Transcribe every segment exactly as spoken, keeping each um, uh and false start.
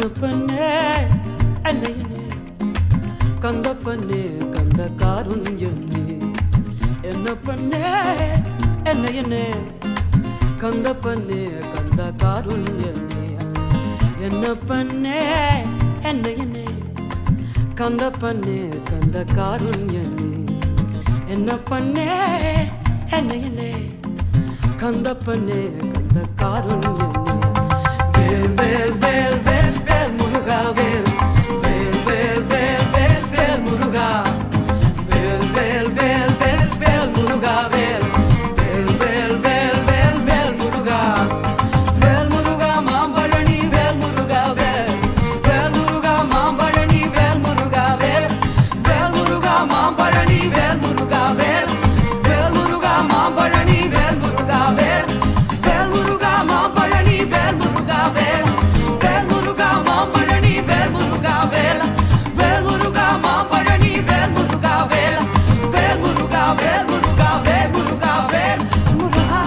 என்ன பண்ணே என்ன என்ன கந்த பண்ணே கந்த காருண்யமே என்ன பண்ணே என்ன என்ன கந்த பண்ணே கந்த காருண்யமே என்ன பண்ணே என்ன என்ன கந்த பண்ணே கந்த காருண்யமே என்ன பண்ணே என்ன என்ன கந்த பண்ணே கந்த காருண்யமே வேல் வேல் வேல் வேல் வேல் முருகா வேல் வேல் வேல் வேல் வேல் வேல் முருகா வேல் வேல் வேல் வேல் வேல் முருகா வேல் வேல் வேல் வேல் வேல் வேல் முருகா வேல் முருகா மாம்பழனி வேல் முருகா வேல் வேல் முருகா மாம்பழனி வேல் முருகா வேல் வேல் முருகா மாம்பழனி வேல் முருகா வேல் வேல் முருகா மாம்பழனி வேல் முருகா வேல் வேல் முருகா மாம்பழனி வேல் முருகா வேல் வேல் முருகா மாம்பழனி வேல் முருகா வேல் வேல் முருகா மாம்பழனி வேல் முருகா வேல் வேல் முருகா வேல் முருகா வேல் முருகா வேல் முருகா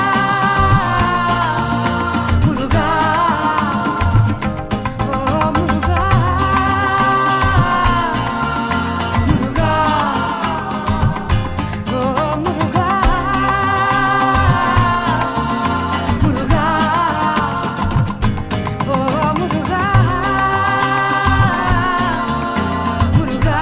முருகா ஓ முருகா முருகா ஓ முருகா முருகா ஓ முருகா முருகா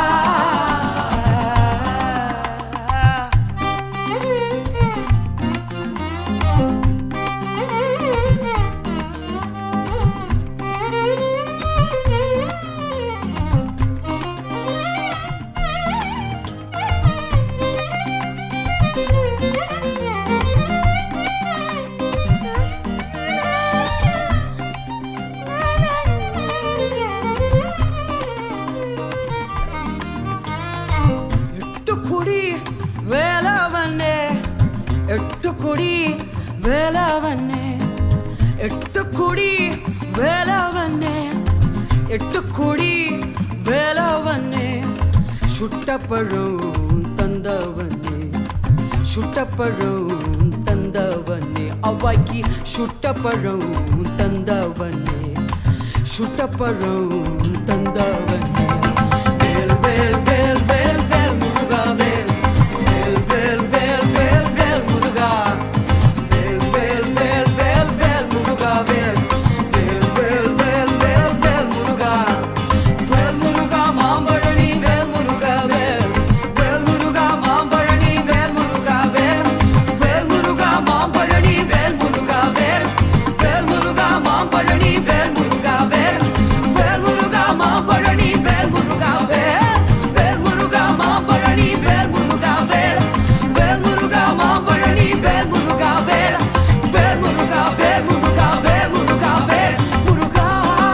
எட்டுக்குடி வேலவனே எட்டுக்குடி வேலவனே எட்டுக்குடி வேலவனே எட்டுக்குடி வேலவனே சுட்டப்பழம் தந்தவனே சுட்டப்பழம் தந்தவனே அவ்வாய்க்கு சுட்டப்பழம் தந்தவனே சுட்டப்பழம் தந்தவனே வேல் வேல் வேல் வேல் வேல் முருகா வேல் வேல் வேல் வேல் வேல் வேல் முருகா வேல் வேல் வேல் வேல் வேல் முருகா வேல் வேல் வேல் வேல் வேல் வேல் முருகா வேல் முருகா மாம்பழனி வேல் முருகா வேல் வேல் முருகா மாம்பழனி வேல் முருகா வேல் வேல் முருகா மாம்பழனி வேல் முருகா வேல் வேல் முருகா மாம்பழனி வேல் முருகா வேல் வேல் முருகா மாம்பழனி வேல் முருகா வேல் வேல் முருகா மாம்பழனி வேல் முருகா வேல் வேல் முருகா மாம்பழனி வேல் முருகா வேல் வேல் முருகா வேல் முருகா வேல் முருகா வேல் முருகா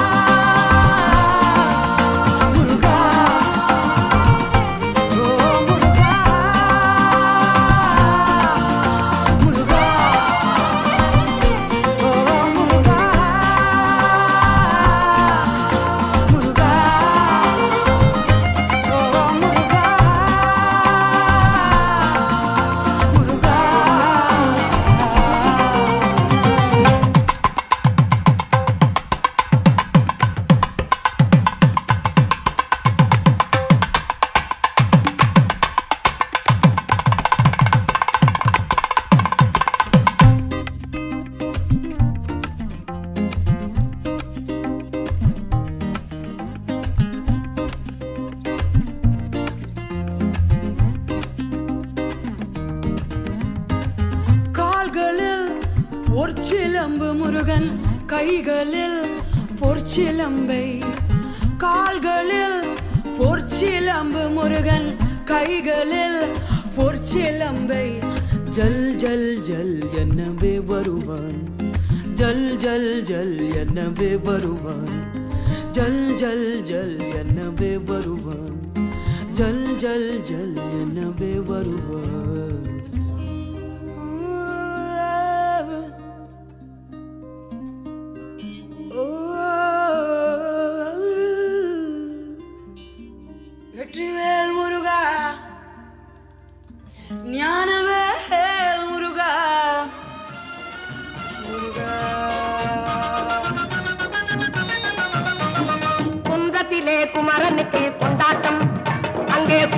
முருகா ஓ முருகா முருகா ஓ முருகா முருகா ஓ முருகா முருகா கால்களில் பொற்சிலம்பு முருகன் கைகளில் பொற்சிலம்பை கால்களில் பொற்சிலம்பு முருகன் கைகளில் பொற்சிலம்பை ஜல் ஜல் ஜல் என்னவே வருவான் ஜல் ஜல் ஜல் என்னவே வருவான் ஜல் ஜல் ஜல் என்னவே வருவான் ஜல் ஜல் ஜல் என்னவே வருவான் வெற்றிவேல் முருகா ஞானவேல் முருகா முருகா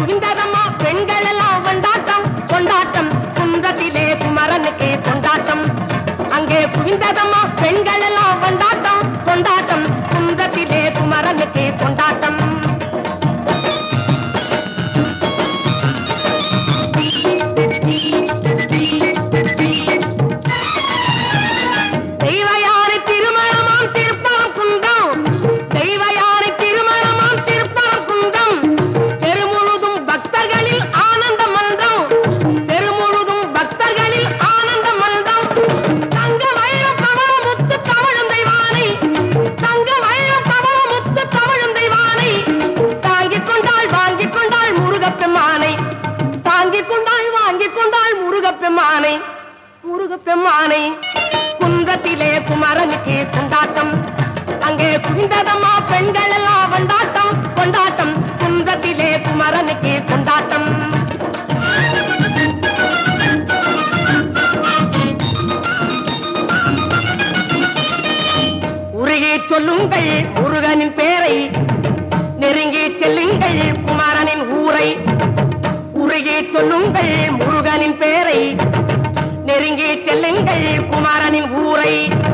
குவிந்ததம்மா பெண்கள் எல்லாம் கொண்டாட்டம் கொண்டாட்டம் குன்றத்திலே குமரனுக்கே கொண்டாட்டம் அங்கே குவிந்ததம்மா பெண்கள் எல்லாம் கொண்டாட்டம் கொண்டாட்டம் குன்றத்திலே குமரனுக்கே கொண்டாட்டம் முருகப்பெருமானை குன்றத்திலே குமரனுக்கே கொண்டாட்டம் அங்கே குவிந்ததம்மா பெண்கள் எல்லாம் கொண்டாட்டம் கொண்டாட்டம் குன்றத்திலே குமரனுக்கே கொண்டாட்டம் உருகி சொல்லுங்கள் முருகனின் பேரை நெருங்கி செல்லுங்கள் குமரனின் ஊரை உருகி சொல்லுங்கள் முருகனின் பேரை நெருங்கி செல்லுங்கள் குமாரனின் ஊரை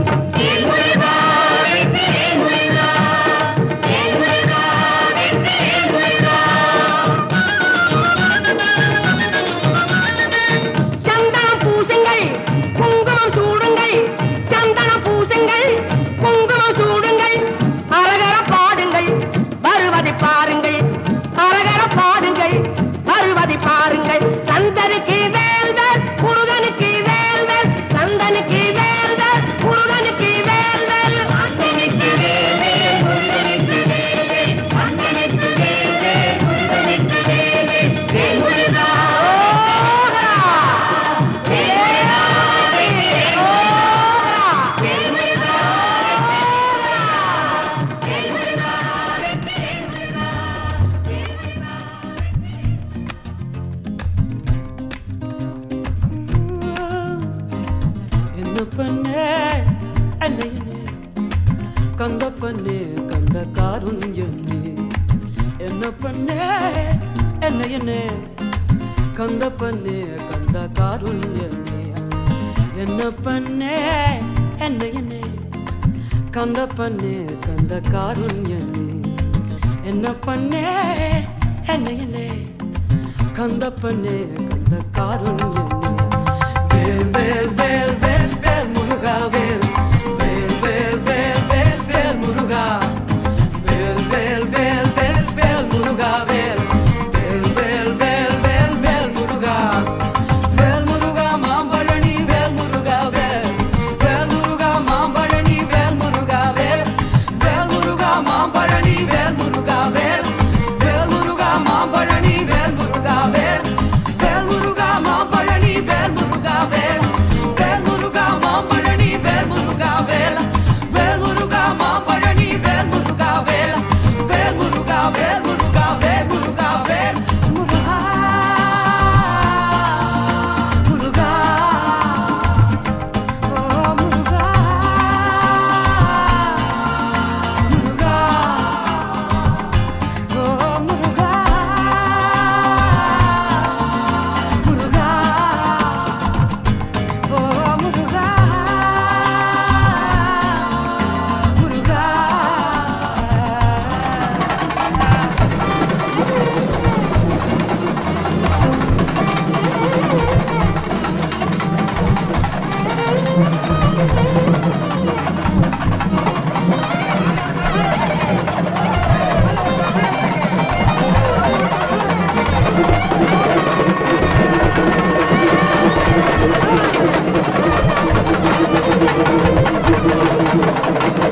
சந்தனம் பூசுங்கள் குங்குமம் சூடுங்கள் சந்தனம் பூசுங்கள் குங்குமம் சூடுங்கள் அரகர பாடுங்கள் வருவதை பாருங்கள் அரகர பாடுங்கள் வருவதை பாருங்கள் சந்தனுக்கு வேல்வர் முருகனுக்கு வேல்வர் சந்தனுக்கு வேல்வர் முருகனுக்கு வேல்வர் சந்தனுக்கு வேல்வர் முருகனுக்கு வேல்வர் சந்தனுக்கு வேல்வர் முருகனுக்கு வேல்வர் வேல் முருகா பண்ணே அன்னையனே கந்த பண்ணே கந்த காருண்யனே என்ன பண்ணே அன்னையனே கந்த பண்ணே கந்த காருண்யனே என்ன பண்ணே அன்னையனே கந்த பண்ணே கந்த காருண்யனே என்ன பண்ணே அன்னையனே கந்த பண்ணே கந்த காருண்யனே வேல் வேல் வேல் வேல் வேல் முருகா வேல் வேல் வேல் வேல் வேல் வேல் முருகா வேல் வேல் வேல் வேல் வேல் முருகா வேல் வேல் வேல் வேல் வேல் வேல் முருகா வேல் முருகா மாம்பழனி வேல் முருகா வேல் வேல் முருகா மாம்பழனி வேல் முருகா வேல் வேல் முருகா மாம்பழனி வேல் முருகா வேல் வேல் முருகா மாம்பழனி வேல் முருகா வேல் வேல் முருகா மாம்பழனி வேல் முருகா வேல் வேல் முருகா மாம்பழனி வேல் முருகா வேல் வேல் முருகா மாம்பழனி வேல் முருகா வேல் வேல் முருகா வேல் முருகா வேல் முருகா வேல் முருகா முருகா ஓ முருகா முருகா ஓ முருகா முருகா ஓ முருகா முருகா Thank you.